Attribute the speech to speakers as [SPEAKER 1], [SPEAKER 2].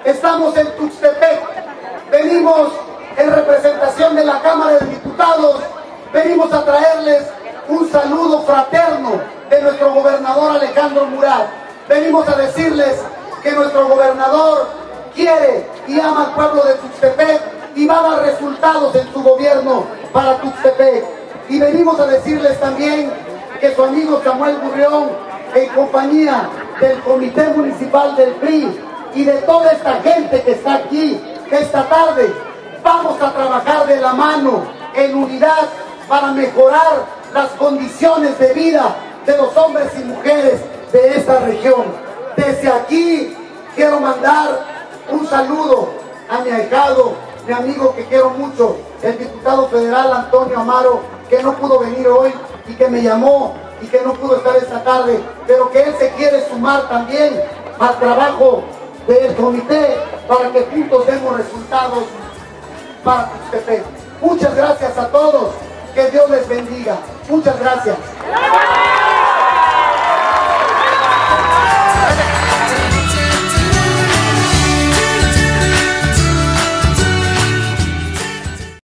[SPEAKER 1] Estamos en Tuxtepec, venimos en representación de la Cámara de Diputados, venimos a traerles un saludo fraterno de nuestro gobernador Alejandro Murat. Venimos a decirles que nuestro gobernador quiere y ama al pueblo de Tuxtepec y va a dar resultados en su gobierno para Tuxtepec. Y venimos a decirles también que su amigo Samuel Gurrión, en compañía del Comité Municipal del PRI y de toda esta gente que está aquí esta tarde, vamos a trabajar de la mano en unidad para mejorar las condiciones de vida de los hombres y mujeres de esta región. Desde aquí quiero mandar un saludo a mi ahijado, mi amigo que quiero mucho, el diputado federal Antonio Amaro, que no pudo venir hoy y que me llamó y que no pudo estar esta tarde, pero que él se quiere sumar también al trabajo del comité para que juntos demos resultados para Tuxtepec. Muchas gracias a todos, que Dios les bendiga. Muchas gracias.